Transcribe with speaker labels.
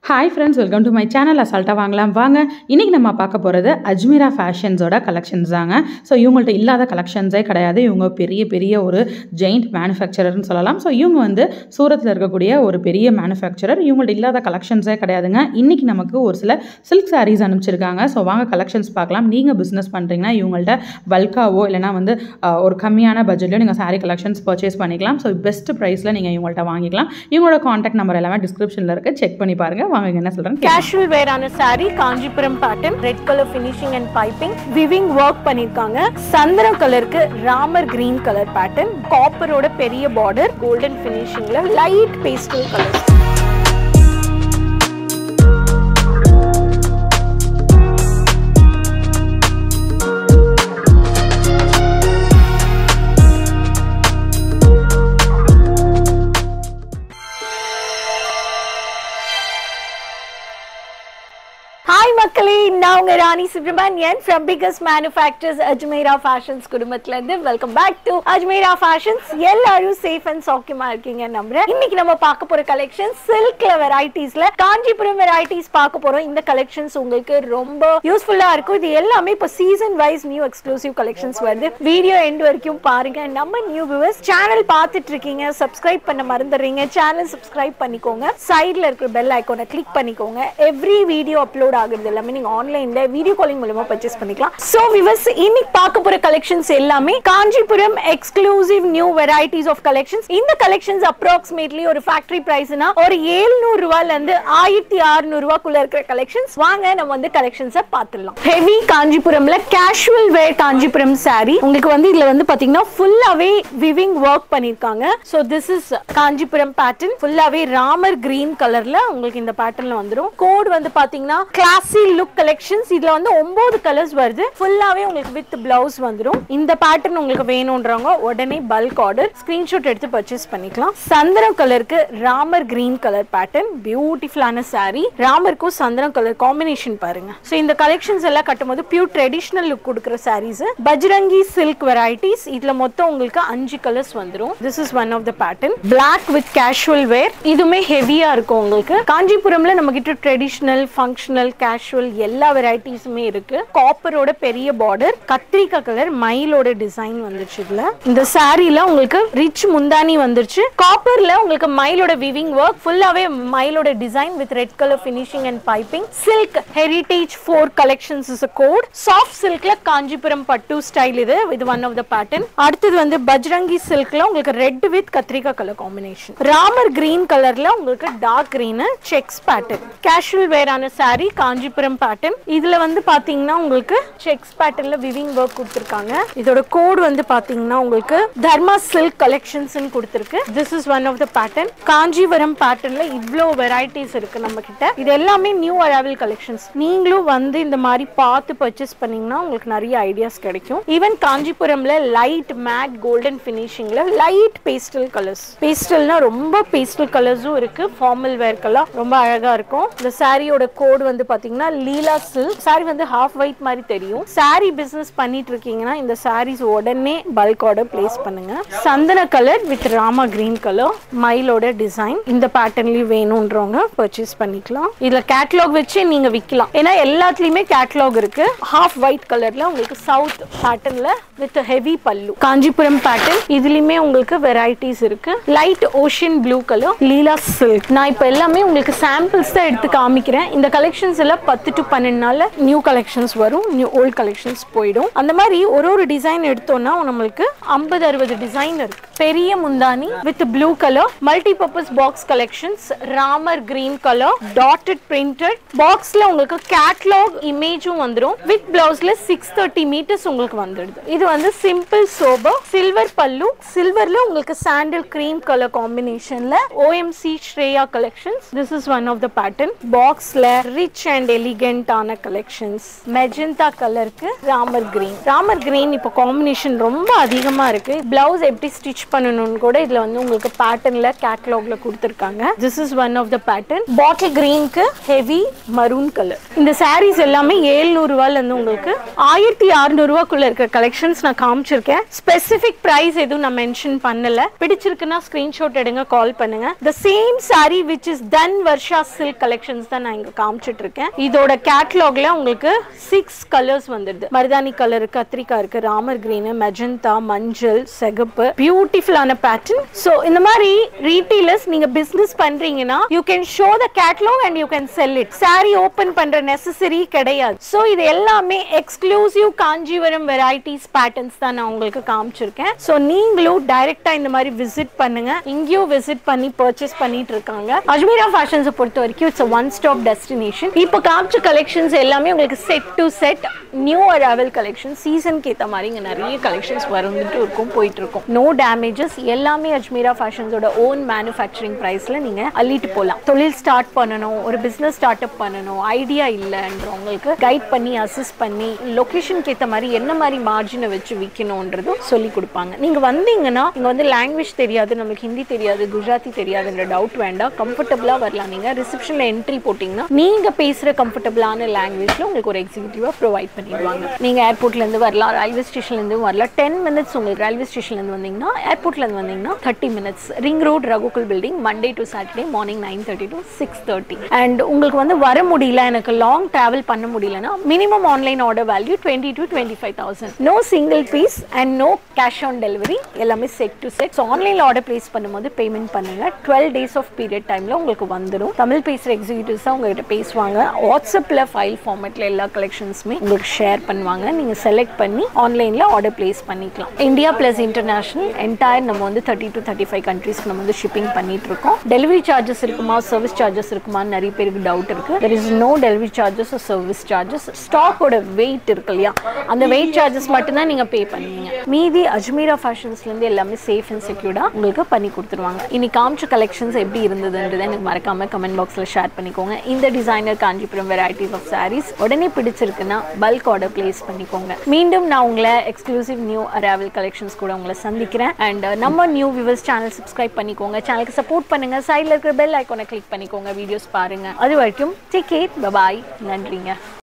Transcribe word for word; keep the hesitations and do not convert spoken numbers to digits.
Speaker 1: Hi friends, welcome to my channel. அசால்ட்டா வாங்கலாம் வாங்க. இன்னைக்கு நம்ம பார்க்க போறது அஜ்மீரா ஃபேஷன்ஸோட கலெக்ஷன்ஸ் தாங்க. ஸோ இவங்கள்ட்ட இல்லாத கலெக்ஷன்ஸே கிடையாது. இவங்க பெரிய பெரிய ஒரு ஜெயிண்ட் மேனுஃபேக்சரர்னு சொல்லலாம். ஸோ இவங்க வந்து சூரத்தில் இருக்கக்கூடிய ஒரு பெரிய மேனுஃபேக்சரர். இவங்கள்ட்ட இல்லாத கலெக்ஷன்ஸே கிடையாதுங்க. இன்னைக்கு நமக்கு ஒரு சில சில்க் சாரீஸ் அனுப்பிச்சிருக்காங்க. ஸோ வாங்க கலெக்ஷன்ஸ் பார்க்கலாம். நீங்கள் பிஸ்னஸ் பண்ணுறீங்கன்னா இவங்கள்ட்ட பல்காவோ இல்லைனா வந்து ஒரு கம்மியான பட்ஜெட்லையோ நீங்கள் சாரீ கலெக்ஷன்ஸ் பர்ச்சேஸ் பண்ணிக்கலாம். ஸோ பெஸ்ட் ப்ரைஸில் நீங்கள் இவங்கள்ட்ட வாங்கிக்கலாம். இவங்களோட காண்டாக்ட் நம்பர் எல்லாமே டிஸ்கிரிப்ஷனில் இருக்குது, செக் பண்ணி பாருங்கள். வாங்க என்ன சொல்றேன்.
Speaker 2: Casual wear on a saree, Kanjipuram pattern, red color finishing and piping, weaving work பண்ணிருக்காங்க. சந்திர கலருக்கு Ramar green color pattern, copper ஓட பெரிய border, golden finishingல light pastel colors. மக்களே, நான் உங்க ராணி Subramanian from biggest manufacturers Ajmera Fashions குடும்பத்துல இருந்து. Welcome back to Ajmera Fashions. எல்லாரும் சேஃப் அண்ட் சௌக்கியமா இருக்கீங்க நம்புறேன். இன்னைக்கு நம்ம பார்க்க போற கலெக்ஷன் சில்க்ல வெரைட்டிஸ்ல காஞ்சிபுரம் வெரைட்டிஸ் பார்க்க போறோம். இந்த கலெக்ஷன்ஸ் உங்களுக்கு ரொம்ப யூஸ்ஃபுல்லா இருக்கும். இது எல்லாமே இப்போ season wise new exclusive collections வருது. வீடியோ எண்ட் வரைக்கும் பாருங்க. நம்ம நியூ வியூவர்ஸ் சேனல் பார்த்துட்டு இருக்கீங்க, சப்ஸ்கிரைப் பண்ண மறந்துடுறீங்க. சேனல் சப்ஸ்கிரைப் பண்ணிக்கோங்க. சைடுல இருக்கிற பெல் ஐகானை கிளிக் பண்ணிக்கோங்க. எவ்ரி வீடியோ அப்லோட் ஆகுது எல்லாமே நீங்க ஆன்லைன்ல வீடியோ காலிங் மூலமா பர்ச்சேஸ் பண்ணிக்கலாம். சோ விவர்ஸ், இன்னைக்கு பார்க்க போற கலெக்ஷன்ஸ் எல்லாமே Kanchipuram exclusive new varieties of collections. இந்த கலெக்ஷன்ஸ் அப்ராக்சிமேட்லி ஒரு ஃபேக்டரி பிரைஸ்னா ஒரு எழுநூறு ரூபாயில இருந்து ஆயிரத்தி அறுநூறு ரூபாய்க்குள்ள இருக்கிற கலெக்ஷன்ஸ். வாங்க நம்ம வந்து கலெக்ஷன்ஸை பார்த்துடலாம். ஹெவி காஞ்சிபுரம்ல கேஷுவல் வேர் காஞ்சிபுரம் சாரி உங்களுக்கு வந்து இதுல வந்து பாத்தீங்கன்னா ஃபுல்லாவே விவிங் ஒர்க் பண்ணிருக்காங்க. So this is Kanchipuram pattern. ஃபுல்லாவே ராமர் கிரீன் கலர்ல உங்களுக்கு இந்த பேட்டர்ன்ல வந்துரும். கோட் வந்து பாத்தீங்கன்னா கிளாசி லுக் கலெக்ஷன்ஸ். இதுல வந்து ஒன்பது கலர்ஸ் வருது. ஃபுல்லாவே உங்களுக்கு வித் பிளவுஸ் வந்துரும். இந்த பேட்டர்ன் உங்களுக்கு வேணும்ன்றவங்க உடனே பல்க் ஆர்டர் ஸ்கிரீன்ஷாட் எடுத்து பர்ச்சேஸ் பண்ணிக்கலாம். சந்திரம் கலருக்கு ராமர் கிரீன் கலர் பேட்டர்ன், பியூட்டிஃபுல்லான சாரி. ராமருக்கும் சந்திரம் கலர் காம்பினேஷன் பாருங்க. சோ இந்த கலெக்ஷன்ஸ் எல்லாம் கட்டும்போது பியூர் ட்ரெடிஷனல் லுக் கொடுக்குற சாரீஸ். Bajrangi silk varieties. இதுல மொத்தம் உங்களுக்கு அஞ்சு கலர்ஸ் வந்துரும். This is one of the pattern. Black with casual wear. இதுமே ஹெவியா இருக்கும் உங்களுக்கு. காஞ்சிபுரம்ல நம்ம கிட்ட ட்ரெடிஷனல், ஃபங்க்ஷனல், கேஷுவல் எல்லா வெரைட்டிஸுமே இருக்கு. காப்பரோட பெரிய பார்டர், கத்திரிக்காய் கலர் மயிலோட டிசைன் வந்துருச்சு. இதுல இந்த சாரில உங்களுக்கு ரிச் முந்தானி வந்துருச்சு. காப்பர்ல உங்களுக்கு மயிலோட வீவிங் ஒர்க், ஃபுல்லாவே மயிலோட design with red colour finishing and piping. Silk heritage four collections is a code. Soft சில்க்ல காஞ்சிபுரம் பட்டு ஸ்டைல். இது இது ஒன் ஆஃப் த பேட்டர்ன். அடுத்தது வந்து பஜ்ரங்கி சில்க்ல உங்களுக்கு ரெட் வித் கத்திரிக்காய் கலர் காம்பினேஷன். ராமர் கிரீன் கலர்ல உங்களுக்கு dark green checks pattern. Casual வேரான சாரி காஞ்சிபுரம் பேட்டர்ன். இதுல வந்து பாத்தீங்கன்னா உங்களுக்கு செக்ஸ் பேட்டர்ன்ல விவிங் ஒர்க் கொடுத்திருக்காங்க. இதோட கோட் வந்து பாத்தீங்கன்னா உங்களுக்கு தர்மா சில்க் கலெக்ஷன்ஸ் கொடுத்திருக்கு. This is one of the pattern. Kanchipuram பேட்டர்ன்ல இவ்ளோ வெரைட்டிஸ் இருக்கு நம்ம கிட்ட. இது எல்லாமே நியூ அரைவல் கலெக்ஷன்ஸ். நீங்களும் வந்து இந்த மாதிரி பார்த்து பர்ச்சேஸ் பண்ணீங்கன்னா உங்களுக்கு நிறைய ஐடியாஸ் கிடைக்கும். ஈவன் காஞ்சிபுரம்ல லைட் மேட் கோல்டன் ஃபினிஷிங்ல லைட் பேஸ்டல் கலர்ஸ். பேஸ்டல்னா ரொம்ப பேஸ்டல் கலர்ஸும் இருக்கு. ஃபார்மல் வேர்க்கெல்லாம் ரொம்ப அழகா இருக்கும். இந்த சாரியோட கோட் வந்து பாத்தீங்கன்னா லீலா சில்க். சாரி வந்து ஹாஃப் ஒயிட் மாதிரி தெரியும். சாரி பிசினஸ் பண்ணிட்டு இருக்கீங்கன்னா இந்த சாரீஸ் உடனே பல்க் ஆர்டர் பிளேஸ் பண்ணுங்க. சந்தன colour with Rama green colour மயிலோட டிசைன். இந்த பேட்டர்ன்லயும் வேணும்ன்றவங்க பர்ச்சேஸ் பண்ணிக்கலாம். இதுல கேட்டலாக் வச்சு நீங்க விற்கலாம். ஏன்னா எல்லாத்துலயுமே கேட்டலாக் இருக்கு. ஹாஃப் ஒயிட் கலர்ல உங்களுக்கு சவுத் பேட்டர்ன்ல வித் ஹெவி பல்லு. காஞ்சிபுரம் பேட்டர்ன். இதுலயுமே உங்களுக்கு வெரைட்டிஸ் இருக்கு. Light ocean blue colour Leela silk. நான் இப்ப எல்லாமே உங்களுக்கு சாம்பிள்ஸ் தான் எடுத்து காமிக்கிறேன். இந்த கலெக்ஷன்ஸ் எல்லாம் பத்து டு பன்னெண்டு நாள்ல நியூ கலெக்ஷன்ஸ் வரும். நியூ ஓல்ட் கலெக்ஷன்ஸ் போயிடும். அந்த மாதிரி ஒரு ஒரு டிசைன் எடுத்தோம்னா நம்மளுக்கு ஐம்பது அறுபது டிசைன் இருக்கு. பெரிய முந்தானி with blue colour multi purpose box collections. Ramar green colour dotted printed பாக்ஸ்ல உங்களுக்கு கேட்டலாக் இமேஜும் வந்துரும். வித் பிளவுஸ்ல சிக்ஸ் தேர்ட்டி மீட்டர்ஸ் உங்களுக்கு வந்துடுது. இது வந்து சிம்பிள் சோபர் சில்வர் பல்லு. சில்வர்ல உங்களுக்கு சாண்டல் கிரீம் கலர் காம்பினேஷன்ல OMC Shreya collections. This is one of the pattern. பாக்ஸ்ல ரிச் and elegant ஆன collections. Magenta கலருக்கு ராமர் green. ராமர் green இப்போ காம்பினேஷன் ரொம்ப அதிகமா இருக்கு. பிளவுஸ் எப்படி ஸ்டிச் பண்ணணும்னு கூட இதுல வந்து உங்களுக்கு பேட்டர்ன்ல கேட்டலாக்ல கொடுத்திருக்காங்க. This is one of the pattern. Bottle greenக்கு heavy maroon color. இந்த sarees எல்லாமே எழுநூறு ரூபாயில இருந்து உங்களுக்கு ஆயிரத்தி அறுநூறு ரூபாய்க்குள்ள இருக்க கலெக்ஷன்ஸ் நான் காமிச்சிருக்கேன். ஸ்பெசிபிக் பிரைஸ் எதுவும் நான் மென்ஷன் பண்ணல. பிடிச்சிருக்குன்னா ஸ்கிரீன்ஷாட் எடுங்க, கால் பண்ணுங்க. The same saree which is done Varsha silk collections தான் நான் இங்க காமிச்சிட்டு இருக்கேன். இதோட கேட்டலாக்ல உங்களுக்கு six கலர்ஸ் வந்துருது. மருதாணி கலர், கத்திரிக்கா இருக்கு, ராமர் கிரீன், மெஜந்தா, மஞ்சள், சிகப்பு, பியூட்டிஃபுல்லான பேட்டர்ன். சோ இந்த மாதிரி ரீட்டெயிலர்ஸ் நீங்க பிசினஸ் பண்றீங்கன்னா you can show the catalog and you can sell it. saree open பண்ற நெசசரி கிடையாது. சோ இது எல்லாமே எக்ஸ்க்ளூசிவ் காஞ்சிவரம் வெரைட்டிஸ் பேட்டர்ன்ஸ் தான் நான் உங்களுக்கு காமிச்சிருக்கேன். சோ நீங்களும் டைரக்டா இந்த மாதிரி விசிட் பண்ணுங்க. இங்கேயும் விசிட் பண்ணி பர்ச்சேஸ் பண்ணிட்டு இருக்காங்க. அஜ்மீரா ஃபேஷன்ஸ் பொறுத்த வரைக்கும் it's a one stop destination. இப்போ காமிச்ச கலெக்ஷன்ஸ் எல்லாமே உங்களுக்கு set to set new arrival collection. சீசனுக்கு ஏற்ற மாதிரி இங்கே நிறைய கலெக்ஷன்ஸ் வந்துட்டு இருக்கும், போயிட்டு இருக்கும். No damages. எல்லாமே அஜ்மீரா ஃபேஷன்ஸோட ஓன் மேனுஃபேக்சரிங் ப்ரைஸில் நீங்கள் அள்ளிட்டு போகலாம். தொழில் ஸ்டார்ட் பண்ணணும், ஒரு பிஸ்னஸ் ஸ்டார்ட் அப் பண்ணணும், ஐடியா இல்லைன்றவங்களுக்கு கைட் பண்ணி அசிஸ்ட் பண்ணி லொக்கேஷனுக்கு ஏற்ற மாதிரி என்ன மாதிரி மார்ஜினை வச்சு விற்கணுன்றதும் சொல்லி கொடுப்பாங்க. நீங்கள் வந்தீங்கன்னா இங்கே வந்து லாங்குவேஜ் தெரியாது, நமக்கு ஹிந்தி தெரியாது, குஜராத்தி தெரியாதுன்ற டவுட் வேண்டாம். கம்ஃபர்டபுளாக வரலாம். நீங்கள் ரிசப்ஷனில் என்ட்ரி போட்டிங்கன்னா நீங்கள் பேசுகிற கம்ஃபர்டபுளான லாங்குவேஜில் உங்களுக்கு ஒரு எக்ஸிக்யூட்டிவாக ப்ரொவைட் பண்ணிடுவாங்க. நீங்கள் ஏர்போர்ட்லேருந்து வரலாம், ரயில்வே ஸ்டேஷன்லேருந்து வரலாம். டென் மினிட்ஸ் உங்களுக்கு ரயில்வே ஸ்டேஷன்லேருந்து வந்தீங்கன்னா, ஏர்போர்ட்லேருந்து வந்தீங்கன்னா thirty minutes. Ring road Raghukul building, Monday to Saturday morning nine thirty to six thirty. And உங்களுக்கு வந்து வர முடியல, எனக்கு லாங் ட்ராவல் பண்ண முடியலன்னா minimum online order value twenty to twenty five thousand. No single piece and no cash on delivery. எல்லாமே set to set. So ஆன்லைனில் order place பண்ணும்போது பேமெண்ட் பண்ணுங்க. டுவெல் டேஸ் ஆஃப் பீரியட் டைமில் உங்களுக்கு வந்துடும். தமிழ் பேசுகிற எக்ஸிக்யூட்டிவ்ஸ் தான் உங்ககிட்ட பேசுவாங்க. வாட்ஸ்அப்பில் ஃபைல் ஃபார்மேட்டில் எல்லா கலெக்ஷன்ஸுமே உங்களுக்கு ஷேர் பண்ணுவாங்க. நீங்கள் செலக்ட் பண்ணி ஆன்லைனில் ஆர்டர் பிளேஸ் பண்ணிக்கலாம். இந்தியா பிளஸ் இன்டர்நேஷனல் என்டையர் நம்ம வந்து தேர்ட்டி டு தேர்ட்டி ஃபைவ் கண்ட்ரீஸ்க்கு நம்ம வந்து ஷிப்பிங் பண்ணிட்டு இருக்கோம். டெலிவரி சார்ஜஸ் இருக்குமா, சர்வீஸ் சார்ஜஸ் இருக்குமான்னு நிறைய பேருக்கு டவுட் இருக்கு. There is no delivery charges, service charges. ஸ்டாக்கோட வெயிட் இருக்கு இல்லையா, அந்த வெயிட் சார்ஜஸ் மட்டும்தான் நீங்க பே பண்ணுவீங்க. மீதி அஜ்மீரா ஃபேஷன்ஸ்லேருந்து எல்லாமே சேஃப் அண்ட் செக்யூர்டா உங்களுக்கு பண்ணி கொடுத்துருவாங்க. இன்னைக்கு காமிச்ச கலெக்ஷன்ஸ் எப்படி இருந்ததுன்றதை எனக்கு மறக்காம கமெண்ட் பாக்ஸ்ல ஷேர் பண்ணிக்கோங்க. இந்த designer Kanchipuram varieties of saris உடனே பிடிச்சிருக்குன்னா பல்க் ஆர்டர் பிளேஸ் பண்ணிக்கோங்க. மீண்டும் நான் உங்களை எக்ஸ்க்ளூசிவ் நியூ அரைவல் கலெக்ஷன்ஸ் கூட உங்களை சந்திக்கிறேன். அண்ட் நம்ம நியூ வியூவர்ஸ் சேனல் சப்ஸ்கிரைப் பண்ணிக்கோங்க, சேனலுக்கு சப்போர்ட் பண்ணுங்க, சைடில் இருக்கிற பெல் ஐக்கானை கிளிக் பண்ணிக்கோங்க, வீடியோஸ் பாருங்க. அது வரைக்கும் டேக் கேர், பை பாய், நன்றிங்க.